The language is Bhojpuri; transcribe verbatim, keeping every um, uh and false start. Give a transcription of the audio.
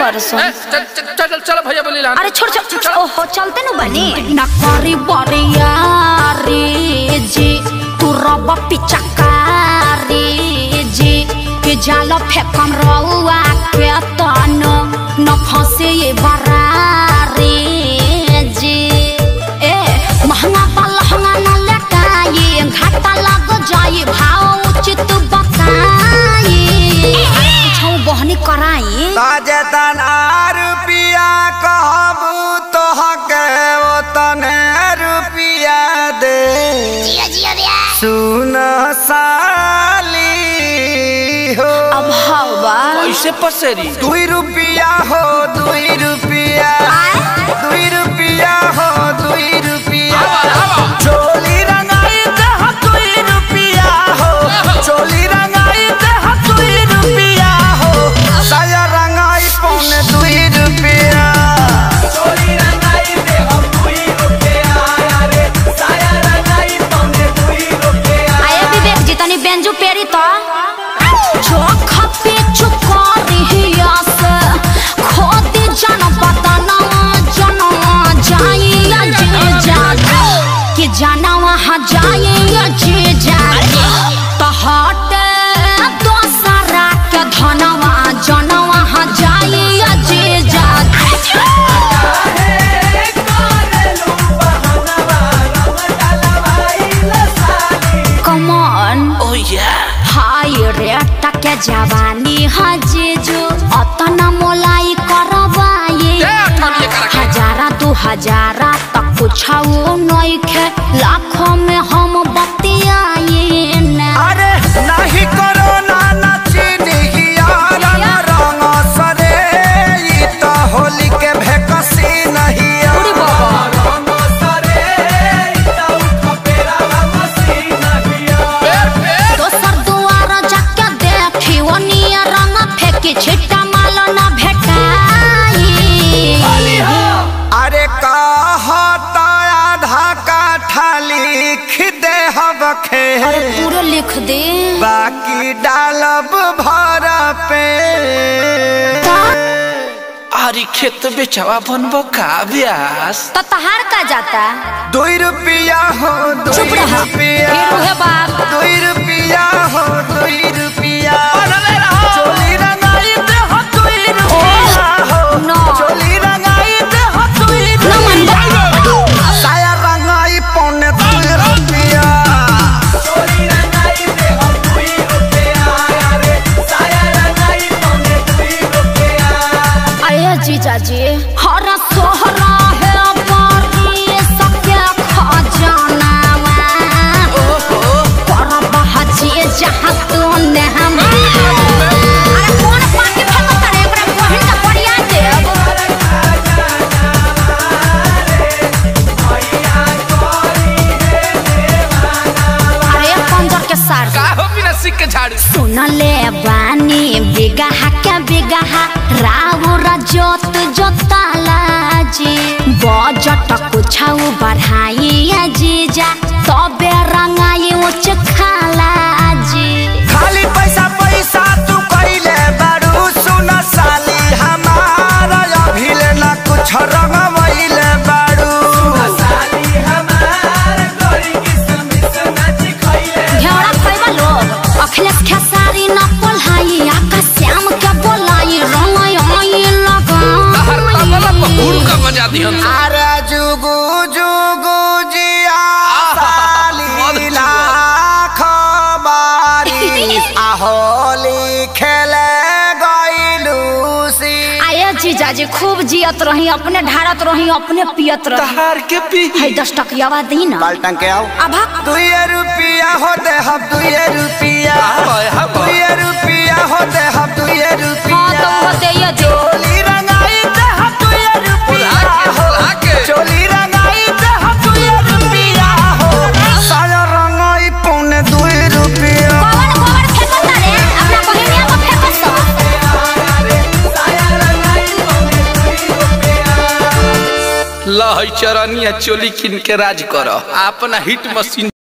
करे सो चल चल चल भैया बोली ला। अरे छोड़ छोड़ ओहो चलते नु बनी ना करी बरिया रे जी तू रब पिचकारी जी के जाल फेकम रउआ के तनो न फंसे ये बरारी जी ए महंगा पलहंगा न लटाई घाटा लग जाई भाव उचित बताई छौ बहनी कराई ताजतन रुपया कहबू तो हके ओतने रुपया दे जिया जिया रे सुन साली हो अब हवा कैसे पसेरी दुई रुपया हो दुई रुपया दुई रुपया हो दुई रुपया चोली रंगाई दे दुई रुपया हो चोली रंगाई दे दुई रुपया हो साया रंगाई पौने दुई रुपया चोली रंगाई दे हम दुई रुपया अरे साया रंगाई पौने दुई रुपया आए विवेक जी तनी बेंजू पेरी तो जो खपे चुकारी हिया से खोदी जन बताना जना जाइया जे जागे कि जाना वहाँ जाइया जे जागे तो हट दोसरा के धनवा जना वहाँ जाइया जे जागे Come on oh yeah हाय रे टके जवानी हजेजो अतना मोलाई करवाए हजारा दो हजारा तक कुछाओ नइखे लाखों में हम बतियाए ना अरे नहीं करो ना नचनी यार रंग सरे ई तो होली के भेकसी नहीं उड़ी बाबा रंग सरे ई तो खपेरा मसी नहीं दोसर दुआर जाके देखी ओनिया रंग फेंकी छिट्टा माल ना भेटाई अरे कहता आधा काठा लिख दे हबखे अरे पूरा लिख दे बाकी डालब भर पे अरे खेत बेचवा बनबो का ब्यास तो तहार का जाता दुई रुपया हो चुप दुई रहा रुपया फिर है बाप दुई रुपया हो दुई रुपया चोली रंगाई दे हो दुई रुपया हो नो। चोली रंगाई दे हो दुई रुपया साया रंगाई पौने दुई रुपया चोली रंगाई दे हो दुई रुपया अरे साया रंगाई पौने दुई रुपया आया जीजा जी हरा सोहरा है बारी सके खजाना पर बहची जहाँ तू ने हम अरे कौन पानी फेंको तारे एकरा बहन का बढ़िया देव अरे पंजर के सार का हो बिना सिक के झाड़ू सुन ले बानी बिगहा के बिगहा राउर जोत जोताला जी बजट कुछाऊ बढ़ाई जीजा तबे रंगाई उच खाला जी खाली पैसा पैसा तू कइले बारू सुन साली हमारा अभिले ना कुछ रंगवइले बारू साली हमार गोरी किस्म से नाच खइले घेरा खइबा लोग अखिलेश खेसारी न पोल्हाई आका श्याम के बोलाई रंगाई आई हर तबला पहुड़ का बजा दिहन अरे जुगु जुगु जिया साली लाख बारी आहोली खेले गइलू सी आया जीजा जी खूब जियत रही अपने ढारत रही अपने पियत रही तहार के पी है दस टकियावा दी ना बाल्टन के आओ अभा दुई रुपया हो दे हम दुई रुपया दुई रुपया हो दे हम दुई हाँ रुपया तो वो दे ये दे चोली रंगाई दे हम दुई रुपया हो चोली रंगाई दे हम दुई रुपया हो साया रंगाई पौने दुई रुपया कौन कौन फेंको तारे अपना बहिनिया को फेंको सो लहई चरनिया चोली किन के राज करो अपना हिट मशीन